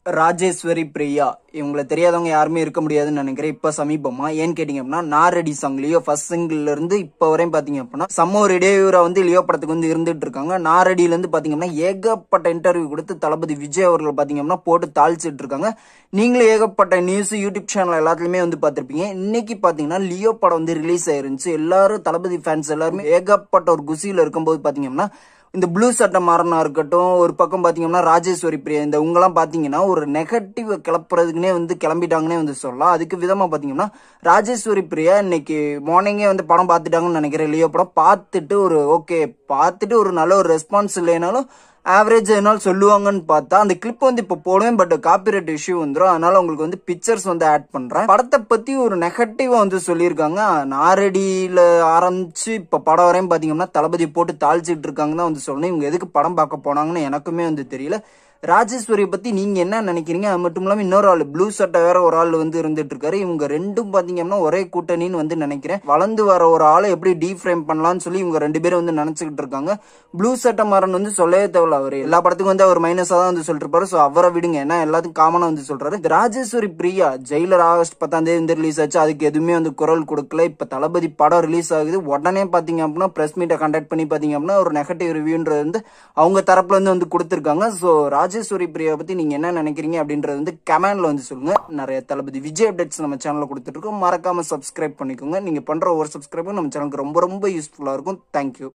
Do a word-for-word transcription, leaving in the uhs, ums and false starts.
Rajeswari Priya இவங்கள தெரியாதவங்க யாருமே இருக்க முடியாதுன்னு நினைக்கிறேன். இப்ப சமீபமா ஏன்னு கேட்டீங்க அப்படின்னா நாரடி சாங் லியோ ஃபர்ஸ்ட் சிங்கிள்ல இருந்து இப்ப வரையும் பாத்தீங்க அப்படின்னா சம்ம ஒரு இடையூறா வந்து லியோ படத்துக்கு வந்து இருந்துட்டு இருக்காங்க. நாரடியில இருந்து பாத்தீங்கன்னா ஏகப்பட்ட இன்டர்வியூ கொடுத்து தளபதி விஜய் அவர்கள் பாத்தீங்க அப்படின்னா போட்டு தாளிச்சிட்டு இருக்காங்க. நீங்களும் ஏகப்பட்ட நியூஸ் யூடியூப் சேனல் எல்லாத்துலயுமே வந்து பாத்திருப்பீங்க. இன்னைக்கு பாத்தீங்கன்னா லியோ படம் வந்து ரிலீஸ் ஆயிருந்துச்சு. எல்லாரும் தளபதி ஃபேன்ஸ் எல்லாருமே ஏகப்பட்ட ஒரு குசியில இருக்கும்போது பாத்தீங்க அப்படின்னா இந்த ப்ளூ சட்டை மாறனா இருக்கட்டும், ஒரு பக்கம் பாத்தீங்கன்னா ராஜேஸ்வரி பிரியா இந்த உங்கெல்லாம் பாத்தீங்கன்னா ஒரு நெகட்டிவ் கிளப்புறதுக்குனே வந்து கிளம்பிட்டாங்கன்னே வந்து சொல்லலாம். அதுக்கு விதமா பாத்தீங்கன்னா ராஜேஸ்வரி பிரியா இன்னைக்கு மார்னிங்கே வந்து படம் பார்த்துட்டாங்கன்னு நினைக்கிறேன். லியோ படம் பார்த்துட்டு ஒரு ஓகே பார்த்துட்டு ஒரு நல்ல ஒரு ரெஸ்பான்ஸ் இல்லைனாலும் ஆவரேஜ் என்னால் சொல்லுவாங்கன்னு பார்த்தா அந்த கிளிப் வந்து இப்போ போடுவேன். பட் காப்பிரைட் இஷ்யூ வந்துடும். அதனால உங்களுக்கு வந்து பிக்சர்ஸ் வந்து ஆட் பண்றேன். படத்தை பத்தி ஒரு நெகட்டிவா வந்து சொல்லியிருக்காங்க. நாரடியில ஆரம்பிச்சு இப்ப படம் வரையும் பாத்தீங்கன்னா தளபதி போட்டு தாளிச்சிட்டு இருக்காங்கன்னு தான் வந்து சொல்லணும். இவங்க எதுக்கு படம் பார்க்க போனாங்கன்னு எனக்குமே வந்து தெரியல. ராஜேஸ்வரியை பத்தி நீங்க என்ன நினைக்கிறீங்க? அது மட்டும் இல்லாம இன்னொரு ஆள் ப்ளூ சட்டை வேற ஒரு ஆள் வந்து இருந்துட்டு இருக்காரு. இவங்க ரெண்டும் பாத்தீங்கன்னா ஒரே கூட்டணின்னு வந்து நினைக்கிறேன். வளர்ந்து வர ஒரு ஆளை எப்படி டீஃப்ரேம் பண்ணலாம்னு சொல்லி இவங்க ரெண்டு பேரும் வந்து நினைச்சுக்கிட்டு இருக்காங்க. ப்ளூ சட்டை மாறன் வந்து சொல்லவே தேவையில்ல. அவரு எல்லா படத்துக்கும் வந்து அவர் மைனஸா தான் வந்து சொல்லிட்டு இருப்பாரு. சோ அவரை விடுங்க, ஏன்னா எல்லாத்துக்கும் காமனா வந்து சொல்றாரு. ராஜேஸ்வரி பிரியா ஜெயிலர் ஆகஸ்ட் பத்தாம் தேதி வந்து ரிலீஸ் ஆச்சு. அதுக்கு எதுவுமே வந்து குரல் கொடுக்கல. இப்ப தளபதி படம் ரிலீஸ் ஆகுது. உடனே பாத்தீங்க அப்படின்னா பிரஸ் மீட்டை கண்டக்ட் பண்ணி பாத்தீங்க அப்படின்னா ஒரு நெகட்டிவ் ரிவ்யூன்றது வந்து அவங்க தரப்புல இருந்து வந்து கொடுத்திருக்காங்க. சோ ராஜேஸ்வரி பிரியா பத்தி நீங்க என்ன நினைக்கிறீங்க அப்படின்றது வந்து கமெண்ட்ல வந்து சொல்லுங்க. நிறைய தளபதி விஜய் அப்டேட்ஸ் நம்ம சேனல்ல கொடுத்துட்டு இருக்கோம். மறக்காம சப்ஸ்கிரைப் பண்ணிக்கோங்க. நீங்க பண்ற ஒரு சப்ஸ்கிரைபும் நம்ம சேனலுக்கு ரொம்ப ரொம்ப யூஸ்ஃபுல்லா இருக்கும். தேங்க்யூ.